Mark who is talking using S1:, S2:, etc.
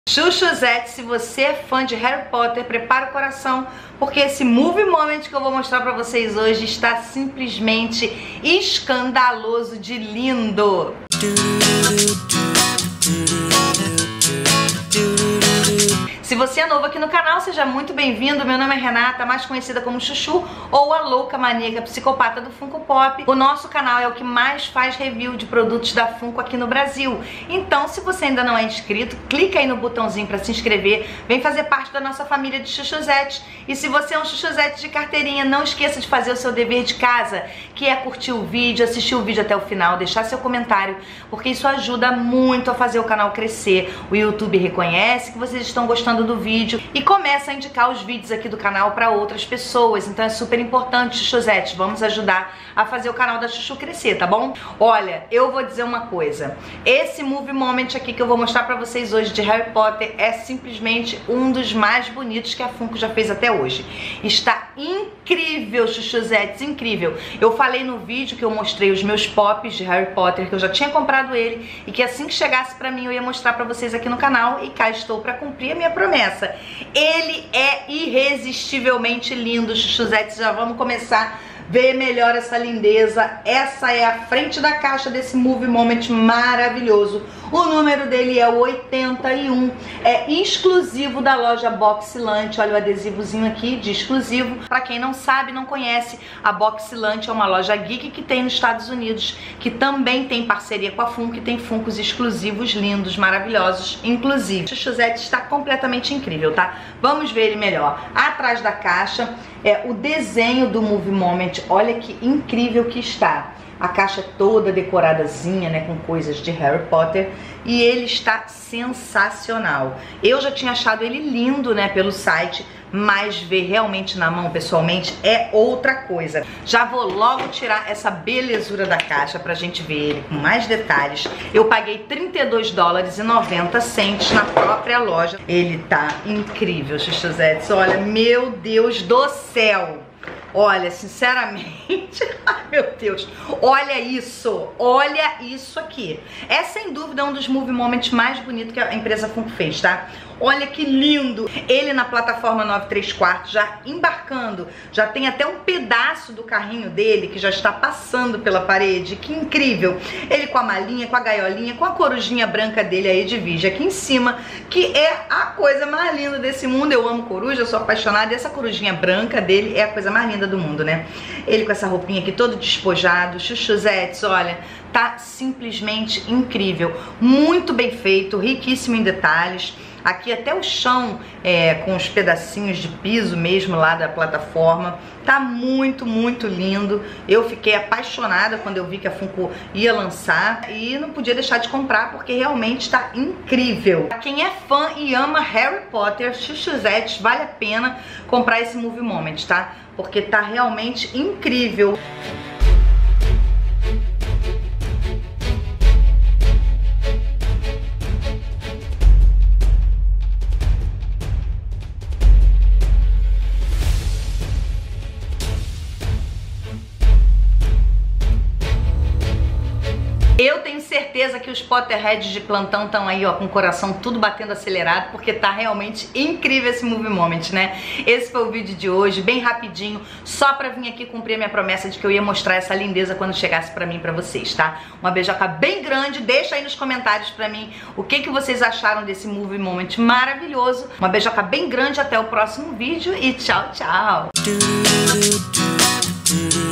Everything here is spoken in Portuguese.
S1: Chuchuzette, se você é fã de Harry Potter, prepara o coração, porque esse movie moment que eu vou mostrar pra vocês hoje está simplesmente escandaloso de lindo. Se você é novo aqui no canal, seja muito bem-vindo. Meu nome é Renata, mais conhecida como Chuchu ou a louca maníaca psicopata do Funko Pop. O nosso canal é o que mais faz review de produtos da Funko aqui no Brasil. Então, se você ainda não é inscrito, clica aí no botãozinho para se inscrever. Vem fazer parte da nossa família de Chuchuzette. E se você é um Chuchuzette de carteirinha, não esqueça de fazer o seu dever de casa, que é curtir o vídeo, assistir o vídeo até o final, deixar seu comentário, porque isso ajuda muito a fazer o canal crescer. O YouTube reconhece que vocês estão gostando do vídeo e começa a indicar os vídeos aqui do canal para outras pessoas. Então é super importante, Chuchuzette, vamos ajudar a fazer o canal da Chuchu crescer, tá bom? Olha, eu vou dizer uma coisa, esse movie moment aqui que eu vou mostrar pra vocês hoje de Harry Potter é simplesmente um dos mais bonitos que a Funko já fez até hoje. Está incrível, Chuchuzette, incrível. Eu falei no vídeo que eu mostrei os meus pops de Harry Potter, que eu já tinha comprado ele e que assim que chegasse pra mim eu ia mostrar pra vocês aqui no canal, e cá estou pra cumprir a minha promessa. Ele é irresistivelmente lindo, Chuchuzette, já vamos começar a ver melhor essa lindeza. Essa é a frente da caixa desse movie moment maravilhoso. O número dele é o 81, é exclusivo da loja Boxilante. Olha o adesivozinho aqui de exclusivo. Pra quem não sabe, não conhece, a Boxilante é uma loja geek que tem nos Estados Unidos, que também tem parceria com a Funko, que tem Funkos exclusivos, lindos, maravilhosos, inclusive. O Chuchuzette está completamente incrível, tá? Vamos ver ele melhor. Atrás da caixa é o desenho do movie moment. Olha que incrível que está. A caixa toda decoradazinha, né, com coisas de Harry Potter, e ele está sensacional. Eu já tinha achado ele lindo, né, pelo site, mas ver realmente na mão, pessoalmente, é outra coisa. Já vou logo tirar essa belezura da caixa pra gente ver ele com mais detalhes. Eu paguei $32,90 na própria loja. Ele tá incrível, Chuchuzette. Olha, meu Deus do céu. Olha, sinceramente, ai meu Deus, olha isso aqui. É sem dúvida um dos movie moments mais bonitos que a empresa Funko fez, tá? Olha que lindo. Ele na plataforma 9/3/4, já embarcando, já tem até um pedaço do carrinho dele que já está passando pela parede. Que incrível. Ele com a malinha, com a gaiolinha, com a corujinha branca dele aí de Virgem aqui em cima, que é a coisa mais linda desse mundo. Eu amo coruja, eu sou apaixonada, e essa corujinha branca dele é a coisa mais linda do mundo, né? Ele com essa roupinha aqui todo despojado. Chuchuzette, olha, tá simplesmente incrível. Muito bem feito, riquíssimo em detalhes. Aqui até o chão com os pedacinhos de piso mesmo lá da plataforma. Tá muito, muito lindo. Eu fiquei apaixonada quando eu vi que a Funko ia lançar e não podia deixar de comprar, porque realmente tá incrível. Pra quem é fã e ama Harry Potter, Chuchuzette, vale a pena comprar esse movie moment, tá? Porque tá realmente incrível. Eu tenho certeza que os Potterheads de plantão estão aí, ó, com o coração tudo batendo acelerado, porque tá realmente incrível esse movie moment, né? Esse foi o vídeo de hoje, bem rapidinho, só pra vir aqui cumprir a minha promessa de que eu ia mostrar essa lindeza quando chegasse pra mim e pra vocês, tá? Uma beijoca bem grande, deixa aí nos comentários pra mim o que vocês acharam desse movie moment maravilhoso. Uma beijoca bem grande, até o próximo vídeo e tchau, tchau!